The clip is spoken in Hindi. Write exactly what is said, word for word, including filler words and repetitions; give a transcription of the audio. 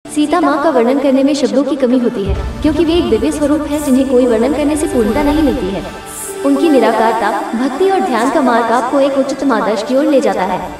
सीता माँ का वर्णन करने में शब्दों की कमी होती है, क्योंकि वे एक दिव्य स्वरूप है जिन्हें कोई वर्णन करने से पूर्णता नहीं मिलती है। उनकी निराकारता, भक्ति और ध्यान का मार्ग आपको एक उच्चतम आदर्श की ओर ले जाता है।